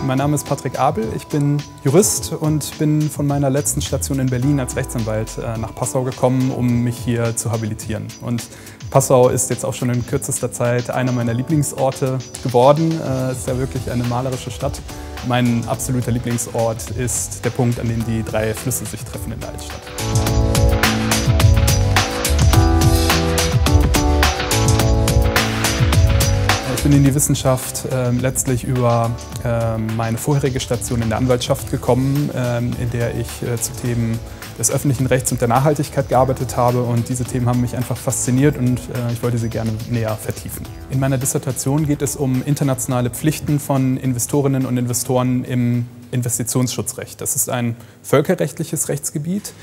Mein Name ist Patrick Abel, ich bin Jurist und bin von meiner letzten Station in Berlin als Rechtsanwalt nach Passau gekommen, um mich hier zu habilitieren. Und Passau ist jetzt auch schon in kürzester Zeit einer meiner Lieblingsorte geworden. Es ist ja wirklich eine malerische Stadt. Mein absoluter Lieblingsort ist der Punkt, an dem die 3 Flüsse sich treffen in der Altstadt. Ich bin in die Wissenschaft letztlich über meine vorherige Station in der Anwaltschaft gekommen, in der ich zu Themen des öffentlichen Rechts und der Nachhaltigkeit gearbeitet habe, und diese Themen haben mich einfach fasziniert und ich wollte sie gerne näher vertiefen. In meiner Dissertation geht es um internationale Pflichten von Investorinnen und Investoren im Investitionsschutzrecht. Das ist ein völkerrechtliches Rechtsgebiet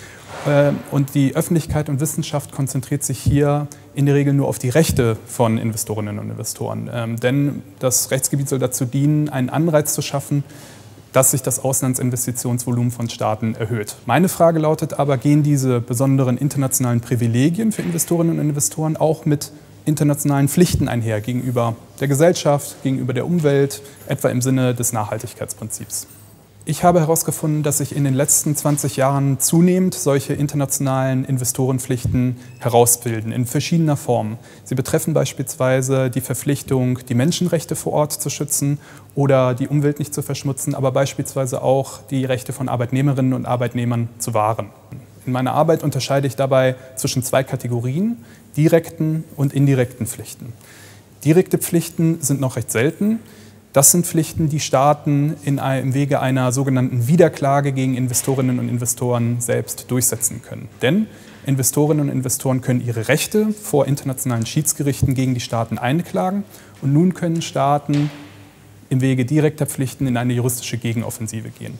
und die Öffentlichkeit und Wissenschaft konzentriert sich hier in der Regel nur auf die Rechte von Investorinnen und Investoren. Denn das Rechtsgebiet soll dazu dienen, einen Anreiz zu schaffen, dass sich das Auslandsinvestitionsvolumen von Staaten erhöht. Meine Frage lautet aber, gehen diese besonderen internationalen Privilegien für Investorinnen und Investoren auch mit internationalen Pflichten einher gegenüber der Gesellschaft, gegenüber der Umwelt, etwa im Sinne des Nachhaltigkeitsprinzips? Ich habe herausgefunden, dass sich in den letzten 20 Jahren zunehmend solche internationalen Investorenpflichten herausbilden, in verschiedener Form. Sie betreffen beispielsweise die Verpflichtung, die Menschenrechte vor Ort zu schützen oder die Umwelt nicht zu verschmutzen, aber beispielsweise auch die Rechte von Arbeitnehmerinnen und Arbeitnehmern zu wahren. In meiner Arbeit unterscheide ich dabei zwischen 2 Kategorien, direkten und indirekten Pflichten. Direkte Pflichten sind noch recht selten. Das sind Pflichten, die Staaten im Wege einer sogenannten Widerklage gegen Investorinnen und Investoren selbst durchsetzen können. Denn Investorinnen und Investoren können ihre Rechte vor internationalen Schiedsgerichten gegen die Staaten einklagen, und nun können Staaten im Wege direkter Pflichten in eine juristische Gegenoffensive gehen.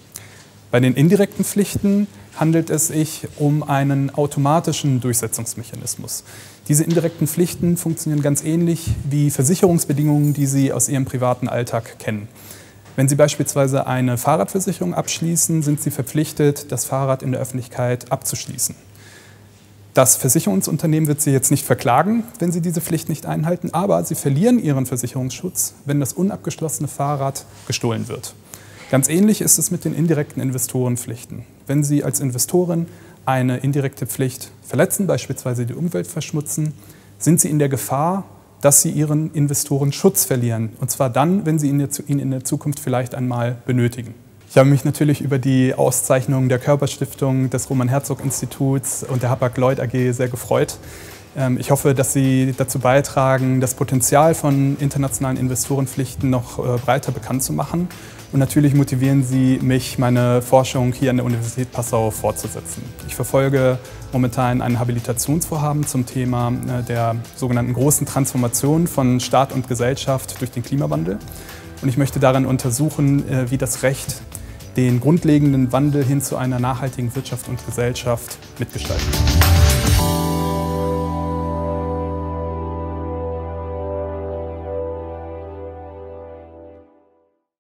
Bei den indirekten Pflichten handelt es sich um einen automatischen Durchsetzungsmechanismus. Diese indirekten Pflichten funktionieren ganz ähnlich wie Versicherungsbedingungen, die Sie aus Ihrem privaten Alltag kennen. Wenn Sie beispielsweise eine Fahrradversicherung abschließen, sind Sie verpflichtet, das Fahrrad in der Öffentlichkeit abzuschließen. Das Versicherungsunternehmen wird Sie jetzt nicht verklagen, wenn Sie diese Pflicht nicht einhalten, aber Sie verlieren Ihren Versicherungsschutz, wenn das unabgeschlossene Fahrrad gestohlen wird. Ganz ähnlich ist es mit den indirekten Investorenpflichten. Wenn Sie als Investorin eine indirekte Pflicht verletzen, beispielsweise die Umwelt verschmutzen, sind Sie in der Gefahr, dass Sie Ihren Investorenschutz verlieren. Und zwar dann, wenn Sie ihn in der Zukunft vielleicht einmal benötigen. Ich habe mich natürlich über die Auszeichnung der Körperstiftung, des Roman-Herzog-Instituts und der Hapag-Lloyd AG sehr gefreut. Ich hoffe, dass Sie dazu beitragen, das Potenzial von internationalen Investorenpflichten noch breiter bekannt zu machen. Und natürlich motivieren Sie mich, meine Forschung hier an der Universität Passau fortzusetzen. Ich verfolge momentan ein Habilitationsvorhaben zum Thema der sogenannten großen Transformation von Staat und Gesellschaft durch den Klimawandel. Und ich möchte daran untersuchen, wie das Recht den grundlegenden Wandel hin zu einer nachhaltigen Wirtschaft und Gesellschaft mitgestaltet.